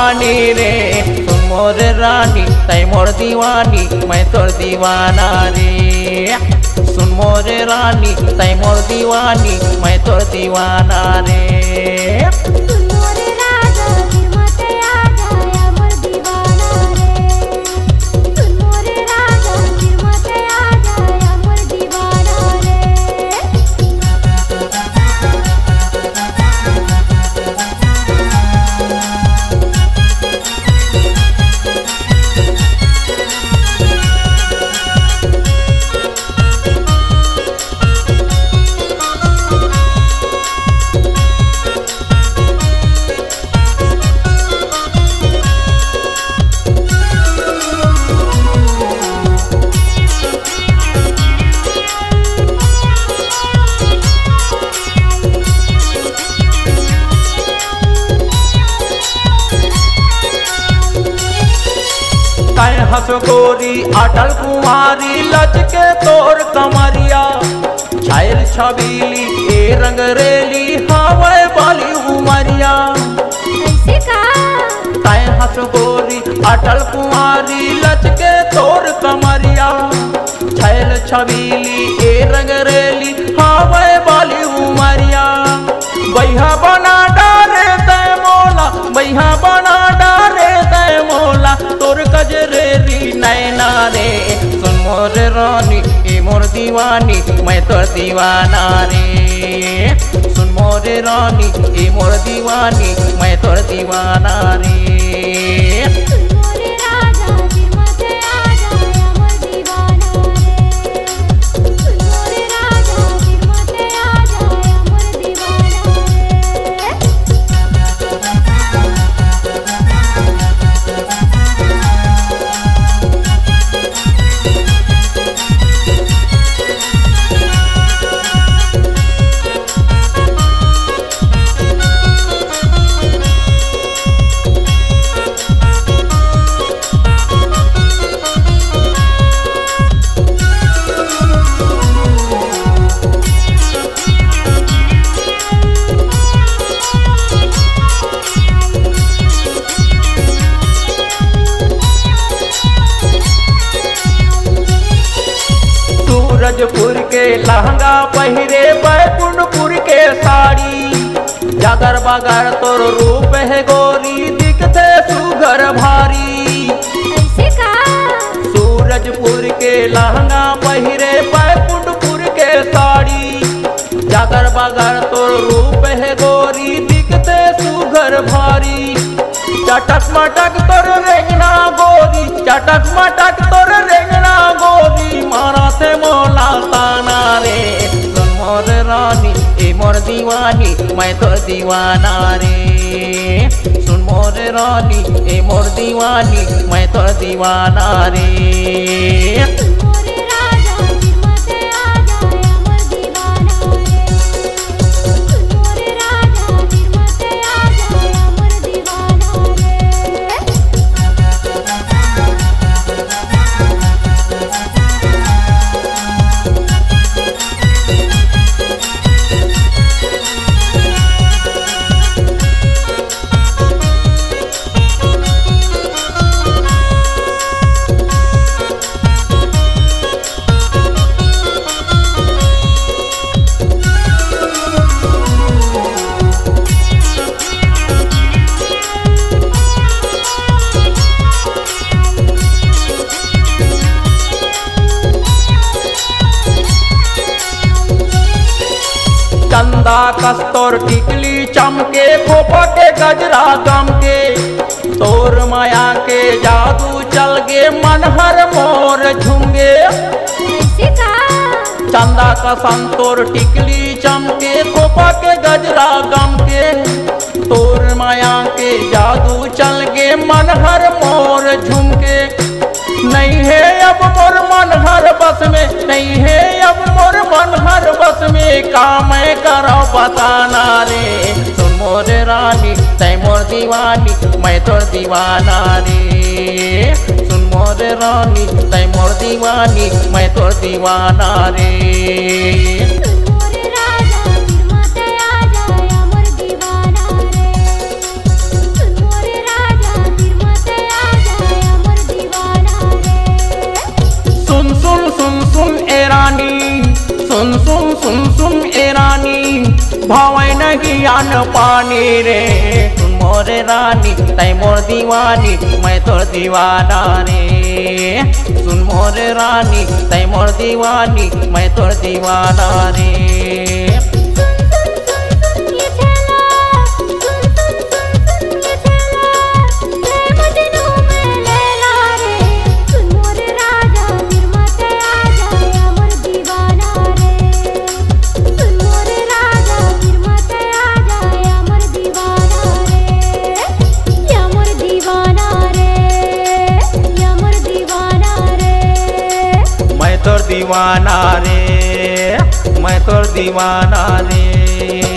दीवानी रे। सुन मोर रानी तै मोर दीवानी मैं तोर दीवाना रे। सुन मोर रानी तै मोर दीवानी मैं तोर दीवाना रे। हंस गोरी अटल कुमारी लचके तोर कमरिया। छायल छबीली ए रंग रेली हवाए वाली उमरिया। तै हंस गोरी अटल कुमारी लचके तोर कमरिया। छायल छबीली ए रंग रेली हवाए वाली उमरिया। बैहा बना डारे तै मोला, बैहा बना डारे तै मोला तोर कजरेरी नैना रे। सुन मोर रानी ए मोर दीवानी मैं तोर दीवाना रे। सुन मोर रानी ए मोर दीवानी मैं तोर दीवाना रे। सूरजपुर के लहंगा पहिरे बैकुंठपुर के साड़ी। जागर बगर तोर रूप है गोरी दिखते सुघर भारी। सूरजपुर के लहंगा पहिरे बैकुंठपुर के साड़ी। जागर बगर तोर रूप है गोरी दिखते सुघर भारी। चटक मटक तोर रेंगना गोरी, चटक मटक तोर रेंगना गोरी मारा से मोला ताना रे। सुन मोर रानी ए मोर दीवानी मैं तोर दीवाना रे। सुन मोर रानी ए मोर दीवानी मैं तोर दीवाना रे। चंदा कस्तूर टिकली चमके खोपा के गजरा गम के। तोर माया के जादू चल गे मन हर मोर झुंगे। चंदा का संतोर टिकली चमके खोपा के गजरा गम के। तोर माया के जादू चल गे मन हर मोर झुमके। नहीं है अब मोर मन हर बस में, नहीं है अब मोर मन हर बस में का मैं करो बताना रे। सुन मोर रानी तै मोर दीवानी मैं तोर दीवाना रे। सुन मोर रानी तै मोर दीवानी मैं तोर दीवाना रे। सुन सुन ए रानी भावे नहीं आन पानी रे। सुन मोरे रानी तै मोर दीवानी मैं तोर दीवाना रे। सुन मोरे रानी तै मोर दीवानी मैं तोर दीवाना रे। मैं तोर दीवाना रे, मैं तोर दीवाना रे।